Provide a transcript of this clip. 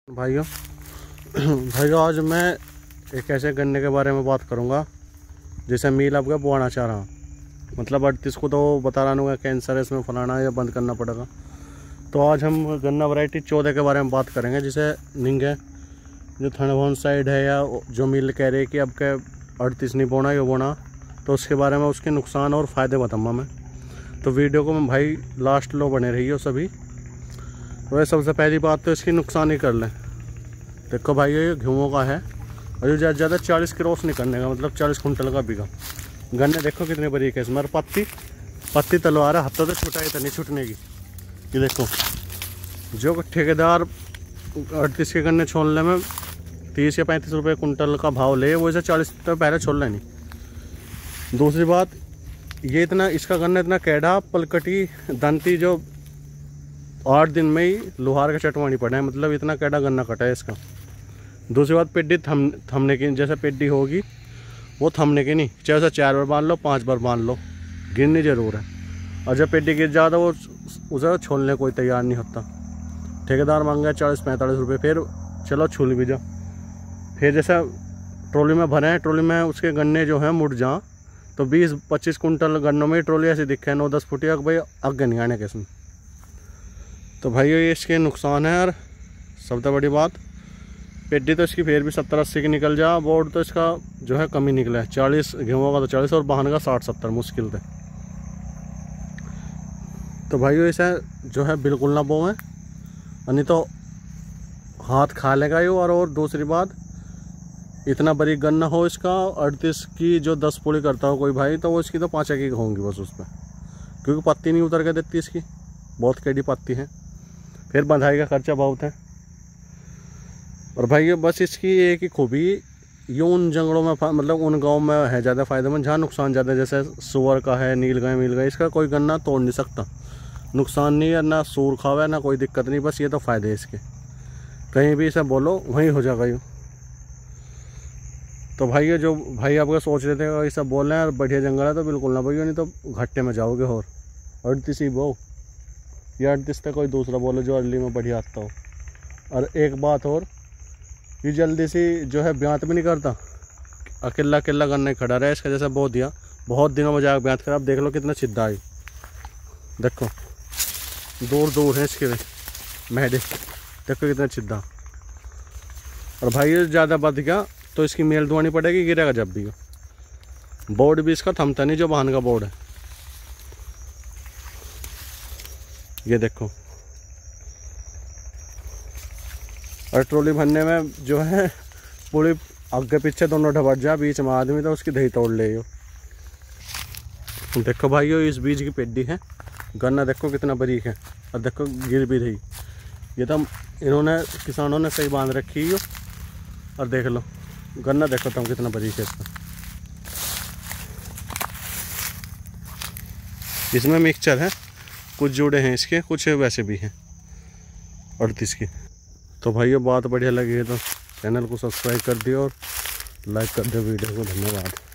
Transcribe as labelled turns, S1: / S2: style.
S1: भाइयों आज मैं एक ऐसे गन्ने के बारे में बात करूंगा जैसे मील आपका बुआना चाह रहा, मतलब 38 को तो बता रहा हूँ कैंसर है इसमें, फलाना या बंद करना पड़ेगा। तो आज हम गन्ना वैरायटी 14 के बारे में बात करेंगे, जिसे निंग है जो थनभवन साइड है, या जो मील कह रही है कि अब के 38 नहीं बोना ये बोना, तो उसके बारे में उसके नुकसान और फ़ायदे बताऊँगा मैं। तो वीडियो को मैं भाई लास्ट लो बने रही हो सभी। तो सबसे पहली बात तो इसकी नुकसान ही कर लें। देखो भाई ये गेहूँ का है और ये ज़्यादा 40 क्रॉस नहीं करने का, मतलब 40 कुंटल का बिका। गन्ने देखो कितने बड़ी है इसमें, पत्ती तलवार है, हफ्ता तो छुटाई तो नहीं छुटने की। ये देखो जो ठेकेदार 38 के गन्ने छोड़ने में 30 या 35 रुपये कुंटल का भाव ले, वो इसे 40 तो पहले छोड़ लेनी। दूसरी बात ये इतना इसका गन्ना इतना कैडा पलकटी दंती जो 8 दिन में ही लोहार का चटवानी पड़ा है, मतलब इतना कैडा गन्ना कटा है इसका। दूसरी बात पेड्डी थमने की, जैसे पेड्डी होगी वो थमने की नहीं, चाहे उसे 4 बार बांध लो 5 बार बांध लो, गिरनी ज़रूर है। और जब पेड्डी गिर जाता वो उसे छोड़ने कोई तैयार नहीं होता। ठेकेदार मांगा 40-45 रुपये, फिर चलो छूल भी जा। फिर जैसे ट्रॉली में भरे हैं, ट्रॉली में उसके गन्ने जो हैं मुड़ जा, तो 20-25 कुंटल गन्नों में ट्रॉली ऐसी दिखे 9-10 फुटिया भाई आगे नहीं आने किस्म। तो भाई ये इसके नुकसान है। और सबसे बड़ी बात पेड्डी तो इसकी फिर भी 70-80 की निकल जा, बोर्ड तो इसका जो है कम ही निकला है, 40 गेहूँ का तो 40 और बहान का 60-70 मुश्किल थे। तो भाई इसे जो है बिल्कुल ना बोएं, नहीं तो हाथ खा लेगा ये। और दूसरी बात इतना बड़ी गन्ना हो इसका, 38 की जो 10 पूड़ी करता हो कोई भाई, तो वो इसकी तो 5 की होंगी बस उस पर, क्योंकि पत्ती नहीं उतर के देती इसकी, बहुत कैडी पत्ती है। फिर बंधाई का खर्चा बहुत है। और भाई ये बस इसकी एक ही खूबी, ये उन जंगलों में मतलब उन गांव में है ज़्यादा फ़ायदेमंद जहाँ नुकसान ज़्यादा, जैसे सुअर का है, नील गाय इसका कोई गन्ना तोड़ नहीं सकता, नुकसान नहीं है, ना सूर खावा ना कोई दिक्कत नहीं, बस ये तो फ़ायदे इसके। कहीं भी इसे बोलो वहीं हो जाएगा यूँ। तो भाई ये जो भाई आपका सोच रहे थे ये सब बोल रहे हैं बढ़िया जंगल है, तो बिल्कुल ना भाई, नहीं तो घाटे में जाओगे। और 38 ही बो या 38 तक कोई दूसरा बोलो जो अर्ली में बढ़िया आता हो। और एक बात और, ये जल्दी सी जो है ब्यात भी नहीं करता, अकेला गन्ना खड़ा रहा है इसका, जैसा बो दिया बहुत दिनों में जाकर ब्यात कर। आप देख लो कितना छिद्दा है, देखो दूर है इसके मेहडे, देखो कितना छिद्दा। और भाई ये ज़्यादा बद गया तो इसकी मेल धोनी पड़ेगी, गिरेगा जब भी। बोर्ड भी इसका थमता नहीं जो वाहन का बोर्ड है, ये देखो। और ट्रॉली भरने में जो है पूरी आगे पीछे दोनों ढबट जा, बीच में आदमी तो उसकी दही तोड़ ले। देखो भाई इस बीज की पेड्डी है, गन्ना देखो कितना बारीक है, और देखो गिर भी रही। ये तो इन्होंने किसानों ने सही बांध रखी है। और देख लो गन्ना देखो तुम कितना बारीक है इसका। इसमें मिक्सचर है, कुछ जुड़े हैं इसके, कुछ वैसे भी हैं 38 की। तो भाई ये बात बढ़िया लगी है तो चैनल को सब्सक्राइब कर दियो और लाइक कर दो वीडियो को। धन्यवाद।